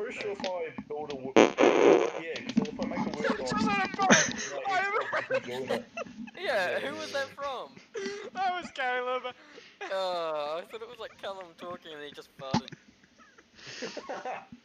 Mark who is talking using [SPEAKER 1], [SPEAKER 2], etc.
[SPEAKER 1] pretty sure if I build a yeah, because if I make a workshop,
[SPEAKER 2] Just on a boat!
[SPEAKER 1] I can join it.
[SPEAKER 3] Yeah,
[SPEAKER 1] Yeah.
[SPEAKER 3] who was that from?
[SPEAKER 2] That was Caleb.
[SPEAKER 3] I thought it was like Callum talking and he just farted.